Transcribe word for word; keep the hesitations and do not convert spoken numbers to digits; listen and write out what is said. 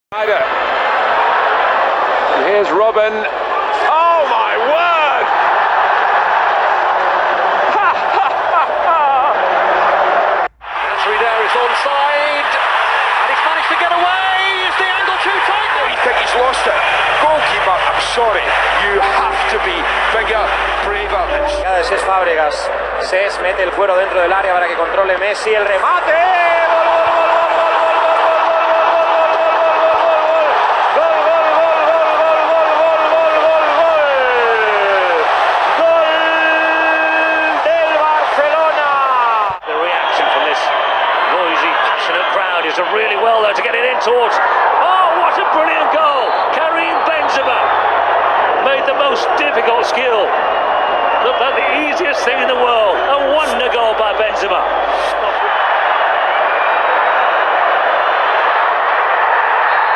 Here's Robben. Oh my word! Ha ha ha ha! Nasri there is onside, and he's managed to get away. Is the angle too tight? Oh, you think he's lost it? Goalkeeper, I'm sorry, you have to be bigger, braver. De Cesc Fábregas. Cesc mete el cuero dentro del área para que controle Messi. El remate. ¡Gol, gol, gol, gol, gol, is really well there to get it in towards. Oh, what a brilliant goal! Karim Benzema made the most difficult skill look like the easiest thing in the world. A wonder goal by Benzema.